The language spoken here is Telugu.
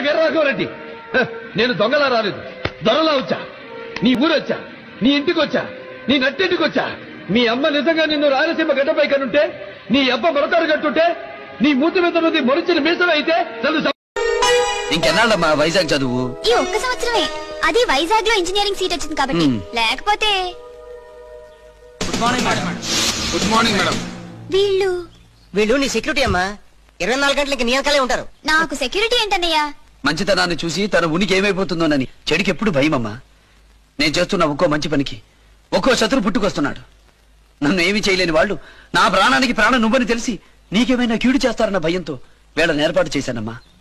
వీరరాఘవరెడ్డి, నేను దొంగలా రాలేదు, దొరలా వచ్చా. నీ ఊరొచ్చా, నీ ఇంటికి వచ్చా, నీ నట్టింటికి వచ్చా. మీ అమ్మ నిజంగా నిన్ను రాయలసీమ గడ్డపై కనుంటే, నీ అబ్బ మొలతాడు కట్టుంటే, నీ మూతి మీద ఉన్నది మొలిచిన మీసం అయితే ఇంకెన్నాళ్ళమ్మా వైజాగ్ చదువు? ఈ ఒక్క సంవత్సరమే, అది వైజాగ్ లో ఇంజనీరింగ్ సీట్ వచ్చింది కాబట్టి. లేకపోతే good morning madam. Good morning madam. వీళ్ళు నీ సెక్యూరిటీ అమ్మా. 24 గంటలకి నీ వెనకాలే ఉంటారు. నాకు సెక్యూరిటీ ఏంటన్నయ్యా? మంచితనాన్ని చూసి తన ఉనికి ఏమైపోతుందోనని చెడికి ఎప్పుడు భయమమ్మా. నేను చేస్తున్న ఒక్కో మంచి పనికి ఒక్కో శత్రు పుట్టుకొస్తున్నాడు. నన్ను ఏమీ చేయలేని వాళ్ళు నా ప్రాణానికి ప్రాణం నువ్వని తెలిసి నీకేమైనా కీడు చేస్తారన్న భయంతో వీళ్ళని ఏర్పాటు చేశానమ్మా.